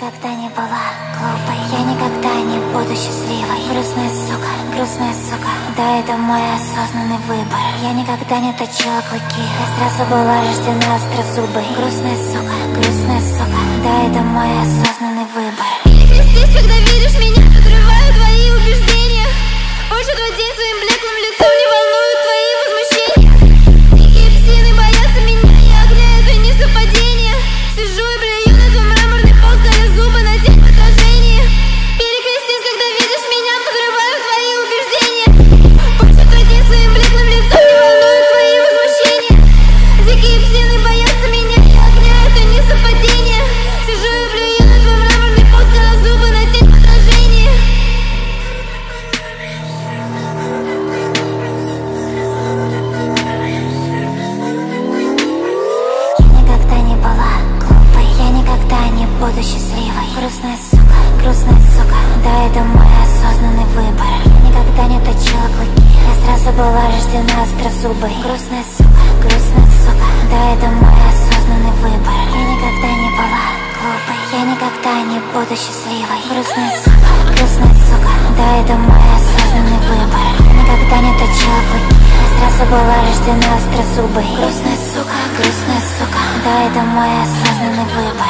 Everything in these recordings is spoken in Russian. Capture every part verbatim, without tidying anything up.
никогда не была глупой, я никогда не буду счастливой. Грустная сука, грустная сука, да, это мой осознанный выбор. Я никогда не точила клыки, я сразу была рождена острозубой. Грустная сука, грустная сука, да, это мой осознанный выбор. Здесь, когда видишь меня, подрываю твои убеждения. Больше твой день своим блеклым лицом не волнуют твои возмущения. Дикие псины боятся меня, я огня, это не совпадение. Сижу и блюю на твой мраморный пол, скаля зубы на тень в отражении. Перекрестись, когда видишь меня, подрываю твои убеждения. Больше твой день своим блеклым лицом не волнуют твои возмущения. Дикие псины боятся меня, я огня, это не совпадение. Сижу и блюю на твой мраморный пол, скаля зубы на тень в отражении. Буду счастливой. Грустная сука, грустная сука, да, это мой осознанный выбор. Я никогда не точила клыки, я сразу была рождена острозубой. Грустная сука, грустная сука, да, это мой осознанный выбор. Я никогда не была глупой, я никогда не буду счастливой. Грустная сука, грустная сука, да, это мой осознанный выбор. Я никогда не точила клыки, я сразу была рождена острозубой. Грустная сука, грустная сука, да, это мой осознанный выбор.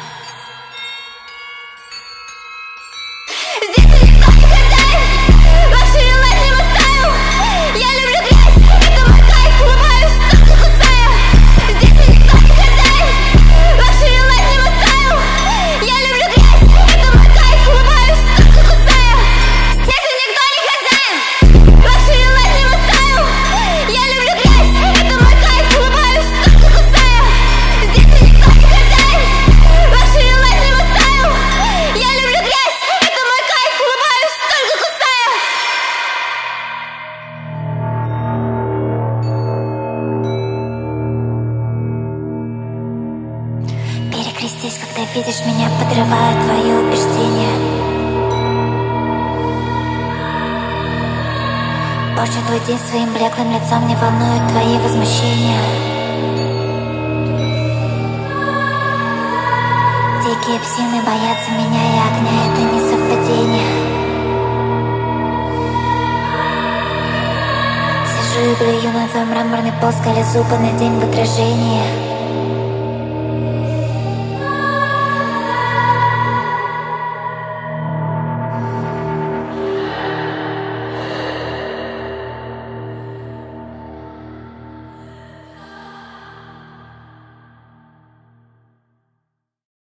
Перекрестись, когда видишь меня, подрываю твои убеждения. Больше твой день своим блеклым лицом не волнуют твои возмущения. Дикие псины боятся меня и огня, это не совпадение. Сижу и блюю на твой мраморный пол, скаля зубы на день в отражении.